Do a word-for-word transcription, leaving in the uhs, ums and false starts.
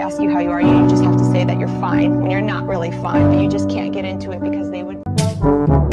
ask you how you are, you just have to say that you're fine when you're not really fine, but you just can't get into it because they would